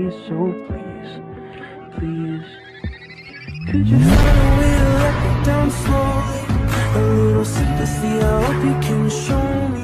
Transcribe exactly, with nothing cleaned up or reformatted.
face, so please, please. Could you find a way to let me down slowly? A little sympathy, I hope you can show me.